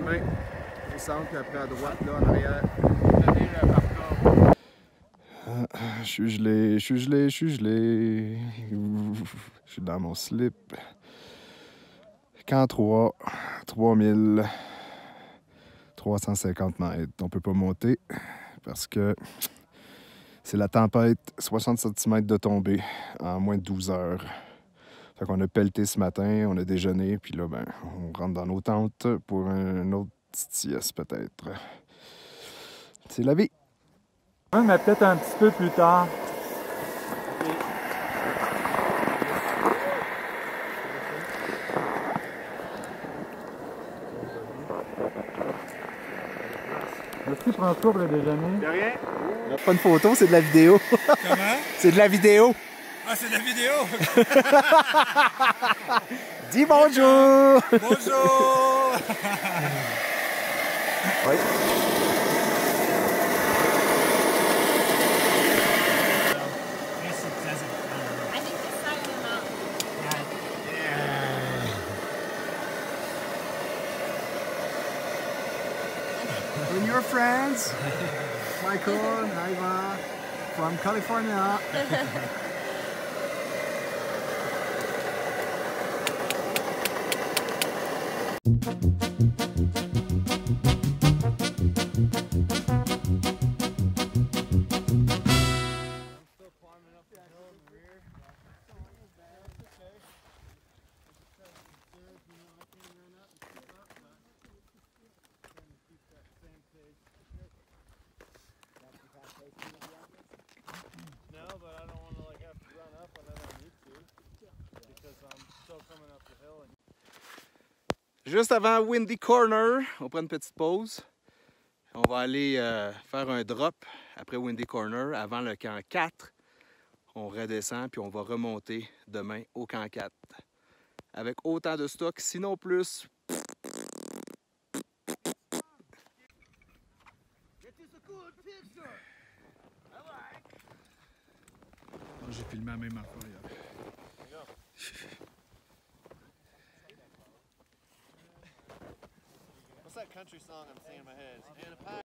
demain au centre, puis après à droite, là, en arrière. Je suis gelé, je suis gelé, je suis gelé. Je suis dans mon slip. Camp 3, 3350 mètres. On peut pas monter parce que c'est la tempête, 60 cm de tombée en moins de 12 heures. Fait qu'on a pelleté ce matin, on a déjeuné, puis là, ben, on rentre dans nos tentes pour un autre petit sieste peut-être. C'est la vie. Oui, mais peut-être un petit peu plus tard. Merci François pour le déjeuner. De rien? Pas une photo, c'est de la vidéo. Comment? C'est de la vidéo. Ah, c'est de la vidéo! Dis bonjour! Bonjour! Oui. And your friends, Michael and Iva from California. No, but I don't want to have to run up on it on YouTube because I'm still coming up the hill. Juste avant Windy Corner, on prend une petite pause. On va aller faire un drop après Windy Corner avant le camp 4. On redescend puis on va remonter demain au camp 4. Avec autant de stock, sinon plus. J'ai filmé la même affaire hier. What's that country song I'm singing in my head?